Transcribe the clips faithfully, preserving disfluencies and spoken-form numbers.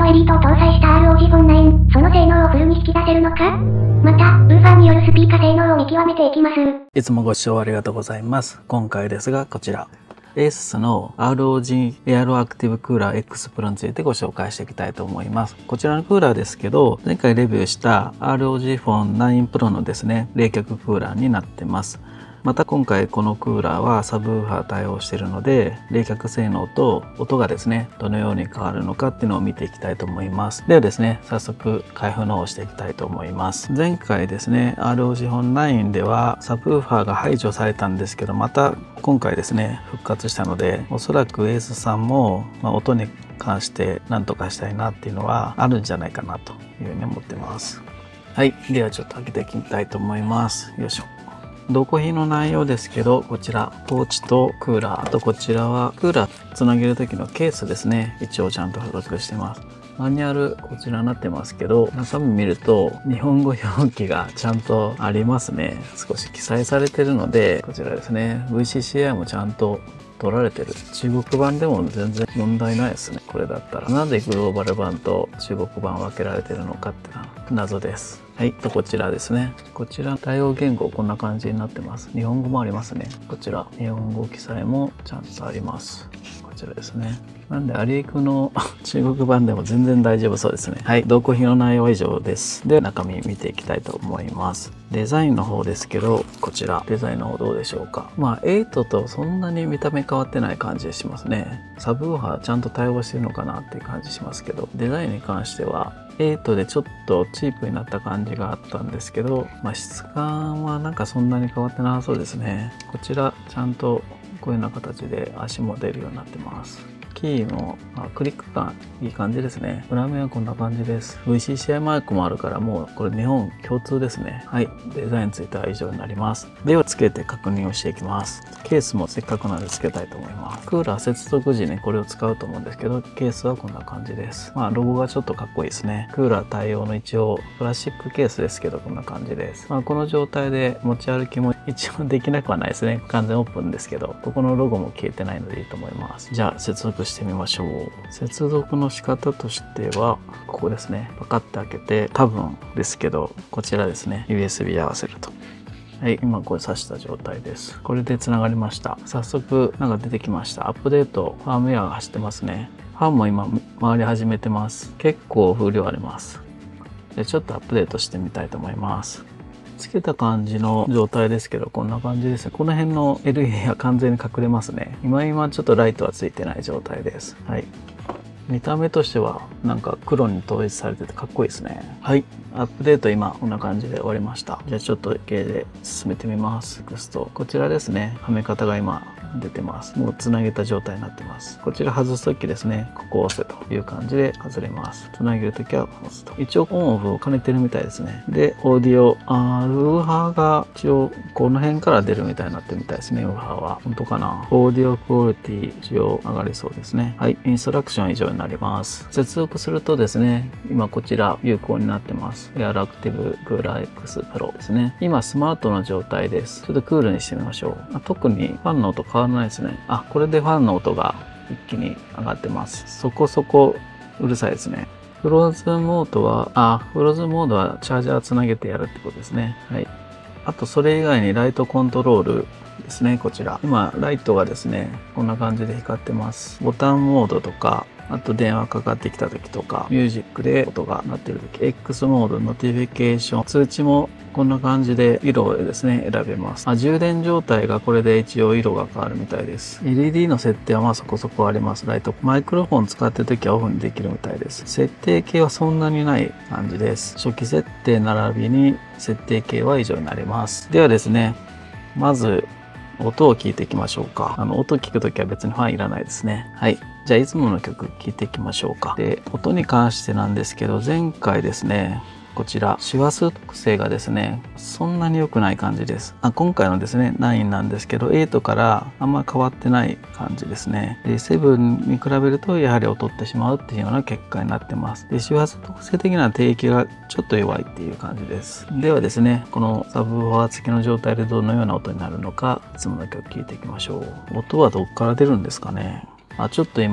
エリートを搭載した アールオージー フォンナイン、その性能をフルに引き出せるのか？また、ウーファーによるスピーカー性能を見極めていきます。 いつもご視聴ありがとうございます。今回ですがこちら。エースス の アールオージー エアロアクティブクーラー X プロについてご紹介していきたいと思います。こちらのクーラーですけど、前回レビューした アールオージー フォンナインプロのですね、冷却クーラーになってます。また今回このクーラーはサブウーファー対応しているので、冷却性能と音がですね、どのように変わるのかっていうのを見ていきたいと思います。ではですね、早速開封の方をしていきたいと思います。前回ですね、アールオージー フォンナインではサブウーファーが排除されたんですけど、また今回ですね、復活したので、おそらくエースさんも、まあ、音に関して何とかしたいなっていうのはあるんじゃないかなというふうに思ってます。はい、ではちょっと開けていきたいと思います。よいしょ。同梱品の内容ですけど、こちらポーチとクーラー、あとこちらはクーラーつなげる時のケースですね。一応ちゃんと付属してます。マニュアルこちらになってますけど、中身見ると日本語表記がちゃんとありますね。少し記載されてるので、こちらですね ブイシーシーアイ もちゃんと取られてる。中国版でも全然問題ないですね。これだったらなんでグローバル版と中国版分けられてるのかって謎です。はい、とこちらですね。こちら対応言語こんな感じになってます。日本語もありますね。こちら日本語記載もちゃんとあります。こちらですね。なんでアリエクの中国版でも全然大丈夫そうですね。はい、同梱品の内容は以上です。で、中身見ていきたいと思います。デザインの方ですけど、こちらデザインの方どうでしょうか。まあエイトとそんなに見た目変わってない感じしますね。サブウーファーちゃんと対応してるのかなっていう感じしますけど、デザインに関してはエイトでちょっとチープになった感じがあったんですけど、まあ、質感はなんかそんなに変わってなさそうですね。こちらちゃんとこういうような形で足も出るようになってます。キーも、まあ、クリック感いい感じですね。裏面はこんな感じです。ブイシーシーアイ マークもあるからもうこれ日本共通ですね。はい。デザインについては以上になります。ではつけて確認をしていきます。ケースもせっかくなのでつけたいと思います。クーラー接続時にこれを使うと思うんですけど、ケースはこんな感じです。まあロゴがちょっとかっこいいですね。クーラー対応の一応プラスチックケースですけどこんな感じです。まあこの状態で持ち歩きも一応できなくはないですね。完全オープンですけど、ここのロゴも消えてないのでいいと思います。じゃあ接続してみましょう。接続の仕方としてはここですね。パカッて開けて、多分ですけどこちらですね。ユーエスビー 合わせると。はい、今これ挿した状態です。これでつながりました。早速なんか出てきました。アップデート、ファームウェアが走ってますね。ファンも今回り始めてます。結構風量あります。でちょっとアップデートしてみたいと思います。つけた感じの状態ですけど、こんな感じですね。この辺の エルイーディー は完全に隠れますね。今今ちょっとライトはついてない状態です。はい。見た目としてはなんか黒に統一されててかっこいいですね。はい。アップデート今こんな感じで終わりました。じゃあちょっと系で進めてみます。ネクスト。こちらですね。はめ方が今出てます。もうつなげた状態になってます。こちら外すときですね。ここを押せという感じで外れます。つなげるときは押すと。一応オンオフを兼ねてるみたいですね。で、オーディオ、あーウーハーが一応この辺から出るみたいになってるみたいですね。ウーハーは。本当かな。オーディオクオリティ一応上がりそうですね。はい。インストラクション以上になります。接続するとですね、今こちら有効になってます。エアロアクティブクーラー X プロですね。今スマートの状態です。ちょっとクールにしてみましょう。あ、特にファンの音変わらないですね。あ、これでファンの音が一気に上がってます。そこそこうるさいですね。フローズモードは、あ、フローズモードはチャージャーつなげてやるってことですね。はい。あとそれ以外にライトコントロールですね。こちら。今ライトがですね、こんな感じで光ってます。ボタンモードとか、あと電話かかってきた時とか、ミュージックで音が鳴ってる時、X モード、ノティフィケーション、通知もこんな感じで色をですね、選べます。あ、充電状態がこれで一応色が変わるみたいです。エルイーディー の設定はまあそこそこあります。ライト。マイクロフォン使ってる時はオフにできるみたいです。設定系はそんなにない感じです。初期設定並びに設定系は以上になります。ではですね、まず音を聞いていきましょうか。あの、音聞くときは別にファンいらないですね。はい。じゃあ、いつもの曲聞いていきましょうか。で、音に関してなんですけど、前回ですね、こちら、周波数特性がですね、そんなに良くない感じです。あ、今回のですね、ナインなんですけど、エイトからあんま変わってない感じですね。で、セブンに比べると、やはり劣ってしまうっていうような結果になってます。で、周波数特性的な低域がちょっと弱いっていう感じです。ではですね、このサブウーファー付きの状態でどのような音になるのか、いつもの曲聴いていきましょう。音はどっから出るんですかね。あ、ちょっと今、基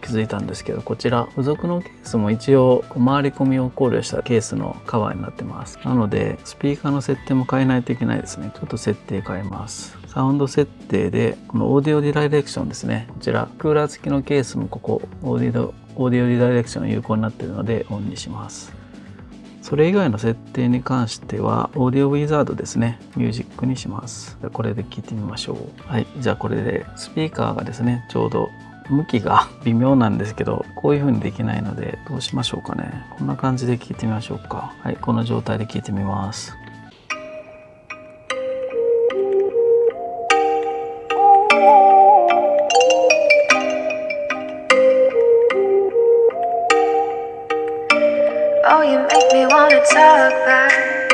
気づいたんですけど、こちら付属のケースも一応回り込みを考慮したケースのカバーになってます。なのでスピーカーの設定も変えないといけないですね。ちょっと設定変えます。サウンド設定でこのオーディオディダイレクションですね、こちらクーラー付きのケースもここオーディオオーディオディダイレクション有効になっているのでオンにします。それ以外の設定に関してはオーディオウィザードですね、ミュージックにします。これで聞いてみましょう。はい、じゃあこれでスピーカーがですね、ちょうど向きが微妙なんですけど、こういう風にできないのでどうしましょうかね。こんな感じで聞いてみましょうか。はい、この状態で聞いてみます。 Oh, you make me wanna talk back,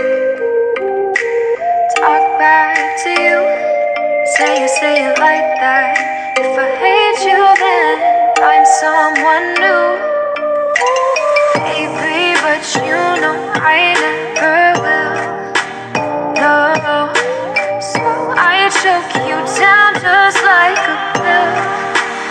talk back to you. Say it, say it like that. If I hate you, then find someone new. Baby, but you know I never will. No, so I choke you down just like a pill.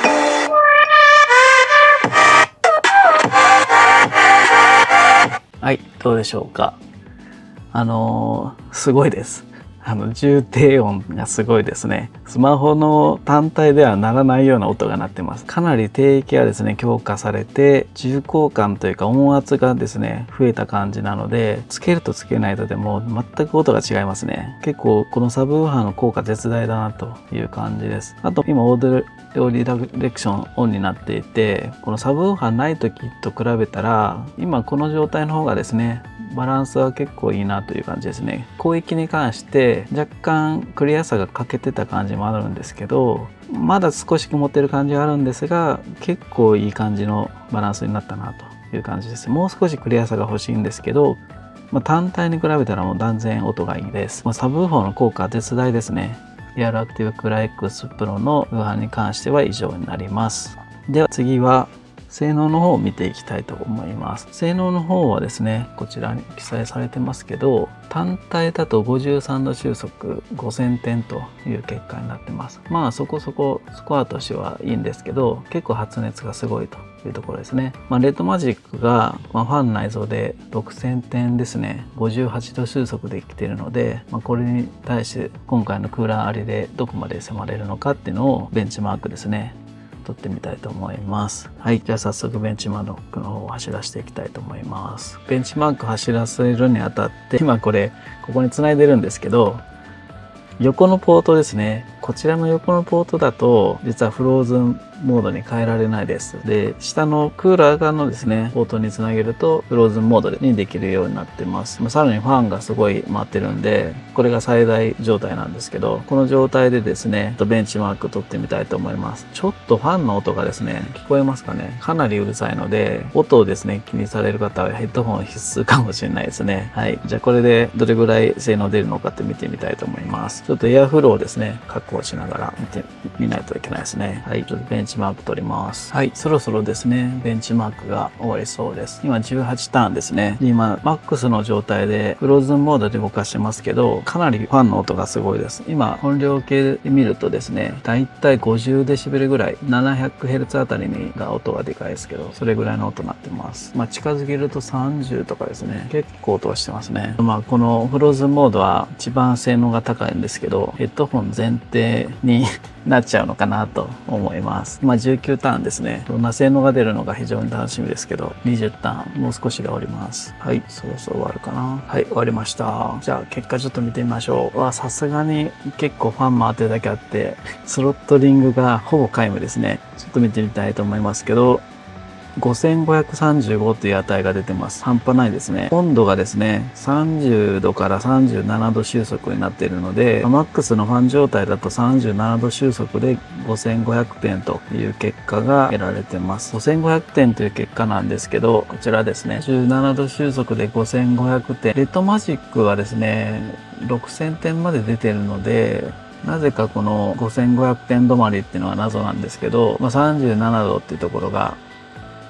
はい、どうでしょうか。あのー、すごいです。あの重低音がすごいですね。スマホの単体では鳴らないような音が鳴ってます。かなり低域がですね強化されて、重厚感というか音圧がですね増えた感じなので、つけるとつけないとでも全く音が違いますね。結構このサブウーファーの効果絶大だなという感じです。あと今オーディオディレクションオンになっていて、このサブウーファーない時と比べたら今この状態の方がですねバランスは結構いいなという感じですね。広域に関して若干クリアさが欠けてた感じもあるんですけど、まだ少し曇ってる感じはあるんですが、結構いい感じのバランスになったなという感じです。もう少しクリアさが欲しいんですけど、まあ、単体に比べたらもう断然音がいいです。まあ、サブウーファーの効果は絶大ですね。エアロアクティブクーラー X Pro のウーファーに関しては以上になります。では次は性能の方を見ていきたいと思います。性能の方はですね、こちらに記載されてますけど、単体だとごじゅうさんど収束ごせんてんという結果になってます。まあそこそこスコアとしてはいいんですけど、結構発熱がすごいというところですね。まあ、レッドマジックが、まあ、ファン内蔵でろくせんてんですね、ごじゅうはちど収束できているので、まあ、これに対して今回のクーラーありでどこまで迫れるのかっていうのをベンチマークですね。撮ってみたいと思います。はい、じゃあ早速ベンチマークの方を走らせていきたいと思います。ベンチマーク走らせるにあたって、今これここにつないでるんですけど、横のポートですね。こちらの横のポートだと実はフローズンモードに変えられないです。で、下のクーラー側のですね、ポートにつなげるとフローズンモードにできるようになってます。さらにファンがすごい回ってるんで、これが最大状態なんですけど、この状態でですね、ベンチマーク撮ってみたいと思います。ちょっとファンの音がですね、聞こえますかね？かなりうるさいので、音をですね、気にされる方はヘッドホン必須かもしれないですね。はい。じゃあこれでどれぐらい性能出るのかって見てみたいと思います。ちょっとエアフローをですね、確保しながら見てみないといけないですね。はい。ちょっとベンチマーク撮ります。はい。そろそろですね、ベンチマークが終わりそうです。今じゅうはちターンですね。で今、マックスの状態でフローズンモードで動かしてますけど、かなりファンの音がすごいです。今、音量計で見るとですね、だいたいごじゅうデシベルぐらい、ななひゃくヘルツ あたりにが音がでかいですけど、それぐらいの音になってます。まあ、近づけるとさんじゅうとかですね、結構音がしてますね。まあ、このフローズンモードは一番性能が高いんですけど、ヘッドホン前提になっちゃうのかなと思います。今じゅうきゅうターンですね。どんな性能が出るのか非常に楽しみですけど、にじゅうターン、もう少しで終わります。はい、そろそろ終わるかな。はい、終わりました。じゃあ結果ちょっと見てみましょう。わ、さすがに結構ファン回ってるだけあって、スロットリングがほぼ皆無ですね。ちょっと見てみたいと思いますけど、ごせんごひゃくさんじゅうごという値が出てます。半端ないですね。温度がですね、さんじゅうどからさんじゅうななど収束になっているので、マックスのファン状態だとさんじゅうななど収束でごせんごひゃくてんという結果が得られてます。ごせんごひゃくてんという結果なんですけど、こちらですね、じゅうななど収束でごせんごひゃくてん。レッドマジックはですね、ろくせんてんまで出てるので、なぜかこのごせんごひゃくてん止まりっていうのは謎なんですけど、まあ、さんじゅうななどっていうところが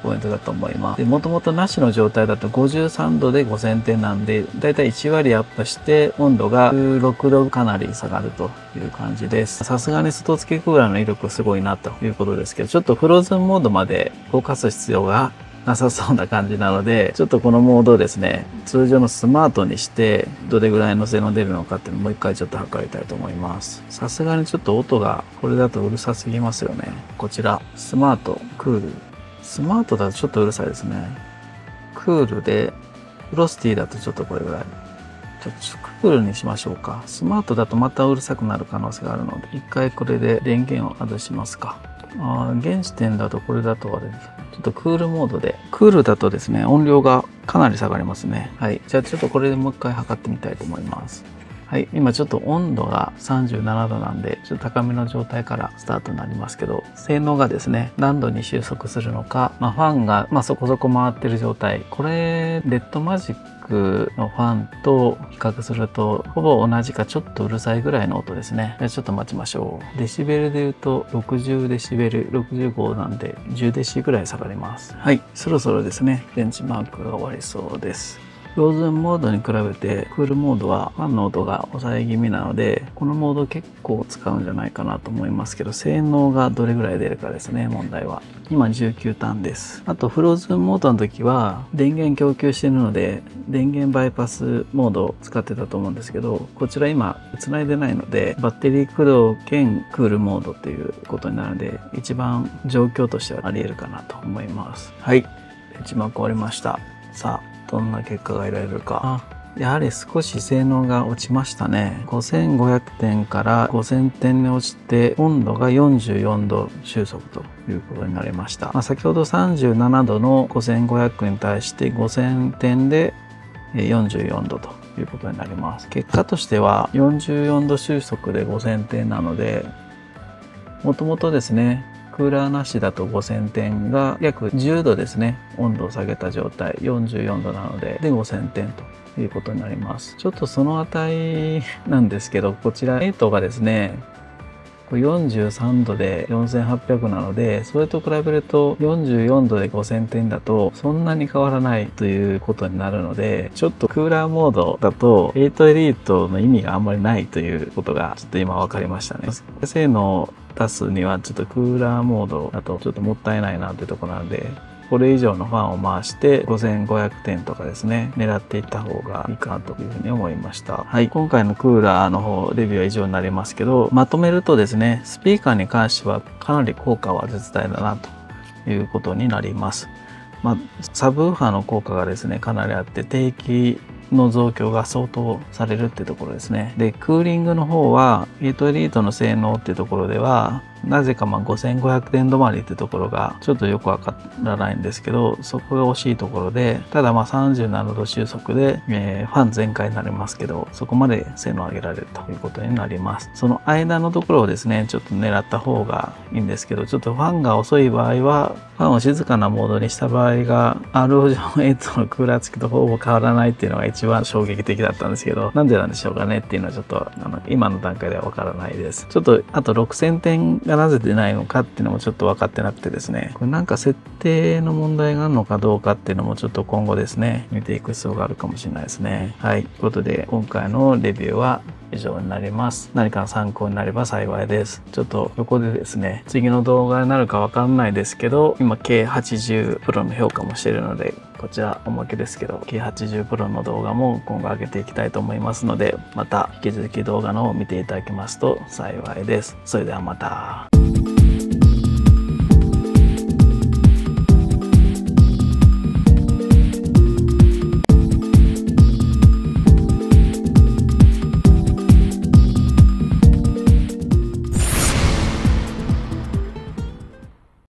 ポイントだと思います。で、もともとなしの状態だとごじゅうさんどでごせんてんなんで、だいたいいちわりアップして温度がじゅうろくどかなり下がるという感じです。さすがに外付けクーラーの威力すごいなということですけど、ちょっとフローズンモードまで動かす必要がなさそうな感じなので、ちょっとこのモードをですね、通常のスマートにして、どれぐらいの性能出るのかっていうのをもう一回ちょっと測りたいと思います。さすがにちょっと音がこれだとうるさすぎますよね。こちら、スマート、クール。スマートだとちょっとうるさいですね。クールで、フロスティだとちょっとこれぐらい。ちょっとクールにしましょうか。スマートだとまたうるさくなる可能性があるので、一回これで電源を外しますか。あ現時点だとこれだとあれです。ちょっとクールモードで。クールだとですね、音量がかなり下がりますね。はい。じゃあちょっとこれでもう一回測ってみたいと思います。はい。今ちょっと温度がさんじゅうななどなんで、ちょっと高めの状態からスタートになりますけど、性能がですね、何度に収束するのか、まあファンが、まあそこそこ回ってる状態。これ、レッドマジックのファンと比較するとほぼ同じかちょっとうるさいぐらいの音ですね。じゃあちょっと待ちましょう。デシベルで言うとろくじゅうデシベル、ろくじゅうごなんでじゅうデシぐらい下がります。はい、そろそろですね、ベンチマークが終わりそうです。フローズンモードに比べてクールモードはファンの音が抑え気味なので、このモード結構使うんじゃないかなと思いますけど、性能がどれぐらい出るかですね、問題は。今じゅうきゅうターンです。あとフローズンモードの時は電源供給してるので、電源バイパスモードを使ってたと思うんですけど、こちら今繋いでないので、バッテリー駆動兼クールモードっていうことになるので、一番状況としてはあり得るかなと思います。はい。ベンチマーク終わりました。さあ、どんな結果が得られるか。やはり少し性能が落ちましたね。ごせんごひゃくてんからごせんてんに落ちて、温度がよんじゅうよんど収束ということになりました。まあ、先ほどさんじゅうななどのごせんごひゃくに対してごせんてんでよんじゅうよんどということになります。結果としてはよんじゅうよんど収束でごせんてんなので、もともとですね、クーラーなしだとごせんてんが約じゅうどですね、温度を下げた状態、よんじゅうよんどなので、でごせんてんということになります。ちょっとその値なんですけど、こちらはちがですね、よんじゅうさんどでよんせんはっぴゃくなので、それと比べるとよんじゅうよんどでごせんてんだとそんなに変わらないということになるので、ちょっとクーラーモードだとはちエリートの意味があんまりないということがちょっと今分かりましたね。性能を出すにはちょっとクーラーモードだとちょっともったいないなというところなので、これ以上のファンを回してごせんごひゃくてんとかですね、狙っていった方がいいかなというふうに思いました。はい。今回のクーラーの方、レビューは以上になりますけど、まとめるとですね、スピーカーに関してはかなり効果は絶大だなということになります。まあ、サブウーファーの効果がですね、かなりあって、低気の増強が相当されるっていうところですね。で、クーリングの方は、はちエリートの性能っていうところでは、なぜかまあごせんごひゃくてん止まりってところがちょっとよくわからないんですけど、そこが惜しいところで、ただまあさんじゅうななど収束で、えー、ファン全開になりますけど、そこまで性能を上げられるということになります。その間のところをですね、ちょっと狙った方がいいんですけど、ちょっとファンが遅い場合は、ファンを静かなモードにした場合が、アールオー はちのクーラー付きとほぼ変わらないっていうのが一番衝撃的だったんですけど、なんでなんでしょうかねっていうのはちょっと、あの、今の段階ではわからないです。ちょっと、あとろくせんてんがなぜ出ないのかっていうのもちょっと分かってなくてですね、これなんか設定の問題があるのかどうかっていうのもちょっと今後ですね、見ていく必要があるかもしれないですね。はい。ということで、今回のレビューは以上になります。何かの参考になれば幸いです。ちょっと横でですね、次の動画になるかわかんないですけど、今 ケーはちじゅう プロの評価もしているので、こちらおまけですけど ケーはちじゅう プロの動画も今後上げていきたいと思いますので、また引き続き動画の方を見ていただけますと幸いです。それではまた。